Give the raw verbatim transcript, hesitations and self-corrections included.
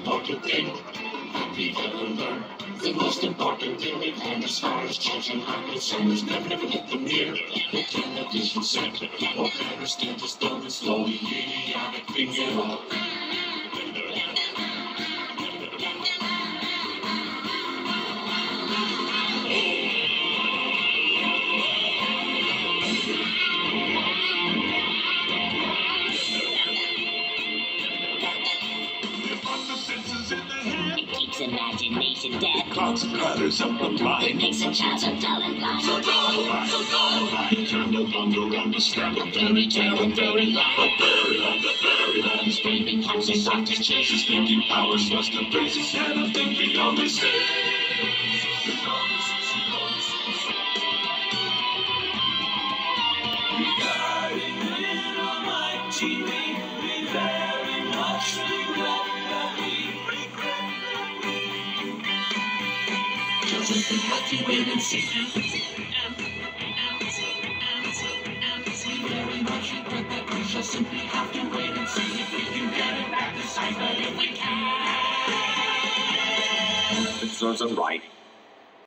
important thing we've ever learned. The most important thing we've had as far as children are concerned is never, never let them near the television set. Or better still, just don't slowly idiotic finger up. Imagination dead. Clouds and colors of the blind. It makes a child so dull and blind. So dull, so dull. I turn no longer understand the fairy tale and fairy land. The fairyland, the fairyland. His brain becomes a soft as chases, thinking powers must have bases. And I think he only sees. Regarding little Mike T V, we very much regret that we Just simply have to wait and see. We very much regret that we shall simply have to wait and see if we can get it back this time, but if we can. It serves them right.